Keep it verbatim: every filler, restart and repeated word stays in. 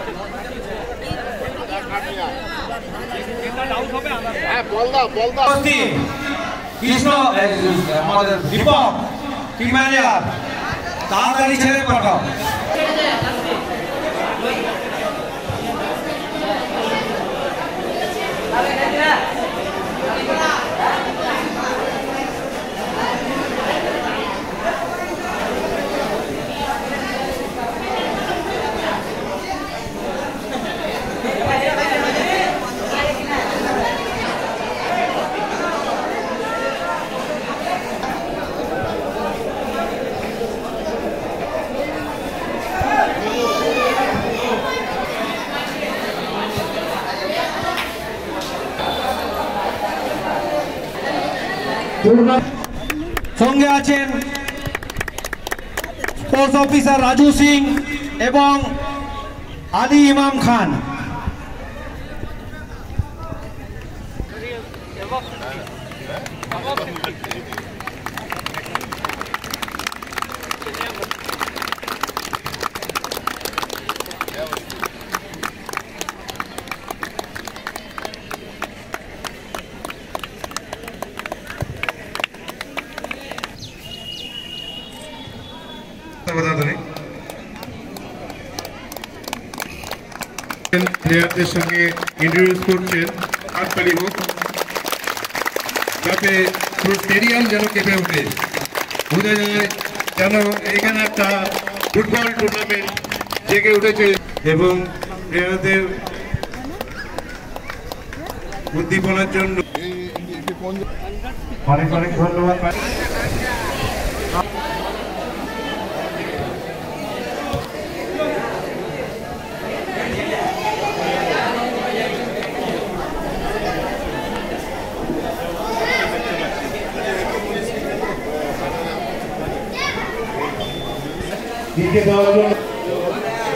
কৃষ্ণ আমাদের দীপক কিমালিয়ার তাড়াতাড়ি ছেড়ে পাঠাও। সঙ্গে আছেন স্পোর্টস অফিসার রাজু সিং এবং আলী ইমাম খান। প্লেয়ারদের সঙ্গে ইন্ট্রোডিউস করছেন হাততালি হোক, যাতে পুরো স্টেডিয়াম যেন কেঁপে ওঠে, বোঝা যায় যেন এখানে একটা ফুটবল টুর্নামেন্ট জেগে উঠেছে এবং প্লেয়ারদের উদ্দীপনার জন্য অনেক অনেক ধন্যবাদ। দিকে দেওয়ার জন্য